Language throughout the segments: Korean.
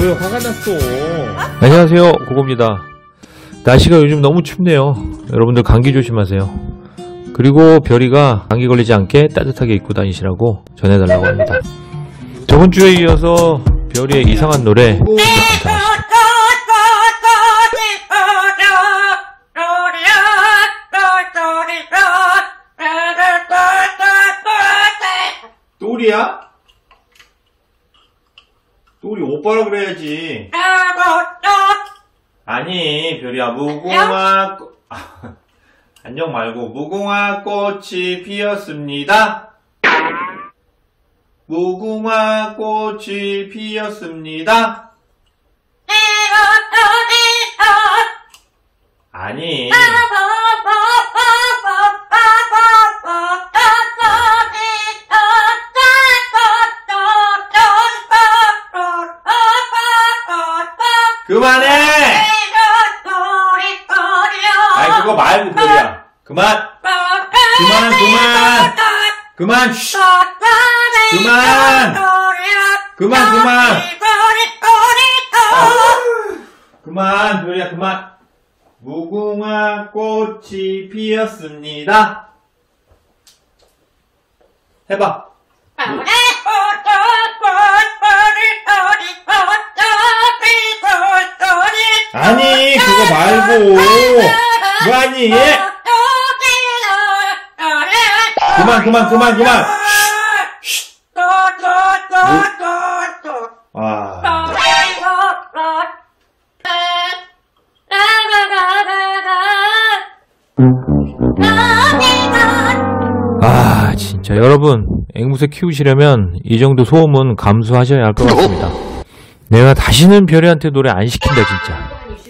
왜 화가 났어? 안녕하세요, 고고입니다. 날씨가 요즘 너무 춥네요. 여러분들 감기 조심하세요. 그리고 별이가 감기 걸리지 않게 따뜻하게 입고 다니시라고 전해달라고 합니다. 저번 주에 이어서 별이의 이상한 노래 감상하시죠. 또리야? 또리 오빠라 그래야지. 아니 별이야, 무궁화 안녕 말고 무궁화 꽃이 피었습니다. 무궁화 꽃이 피었습니다. 아니 그만해! 아니 그거 말고 별이야. 그만! 그만! 쉬! 그만! 그만 별이야, 그만! 무궁화 꽃이 피었습니다. 해봐. 아니 그거 말고 뭐하니? 그만. 진짜 여러분, 앵무새 키우시려면 이 정도 소음은 감수하셔야 할 것 같습니다. 내가 다시는 별이한테 노래 안 시킨다 진짜.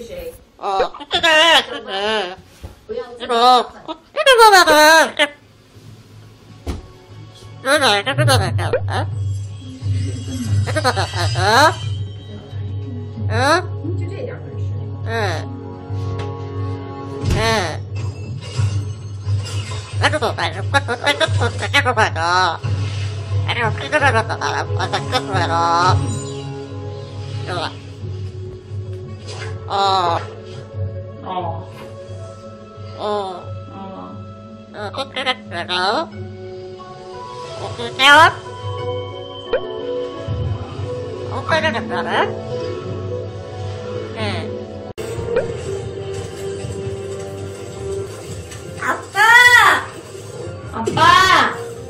아빠!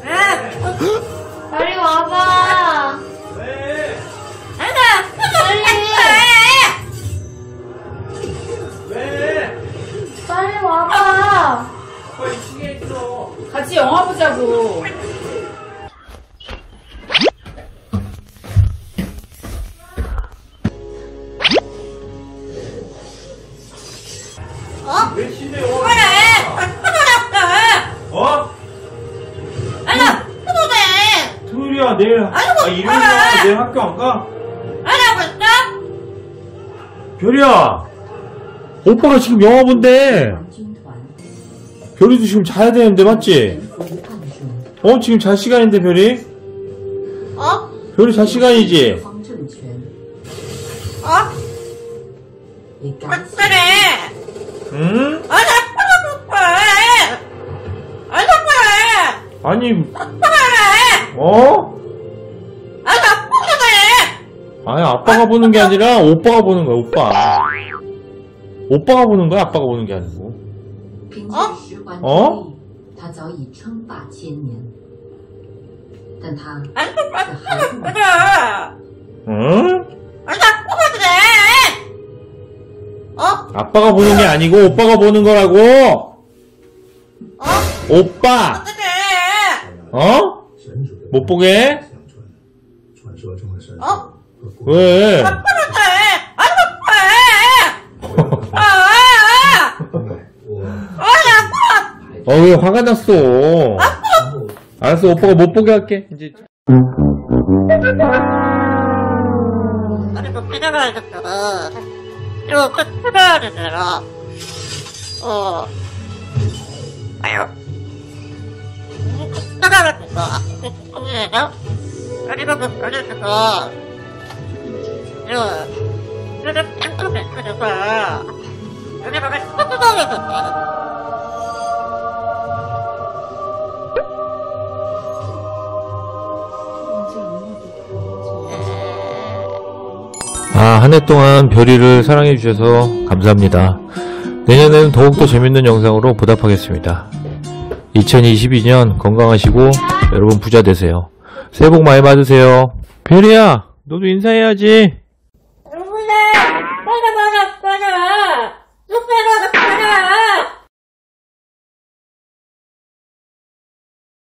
빨리 와봐! 왜? 빨리 와봐! 오빠 2층에 있어. 같이 영화 보자고! 왜 침대에 와? 토요일이야, 내일. 일요일이야, 내일 학교 안 가? 별이야, 오빠가 지금 영화 본대. 별이도 지금 자야 되는데, 맞지? 지금 잘 시간인데, 별이? 별이 잘 시간이지? 응? 아니, 아니, 아빠가 보는 게 아니라 오빠가 보는 거야, 오빠. 오빠가 보는 거야, 아빠가 보는 게 아니고. 응? 아빠가 보는 게 아니고 오빠가 보는 거라고. 오빠. 못 보게? 왜? 왜 화가 났어? 알았어, 오빠가 못 보게 할게. 이제. 한 해 동안 별이를 사랑해주셔서 감사합니다. 내년에는 더욱더 재밌는 영상으로 보답하겠습니다. 2022년 건강하시고 여러분 부자 되세요. 새해 복 많이 받으세요. 별이야, 너도 인사해야지.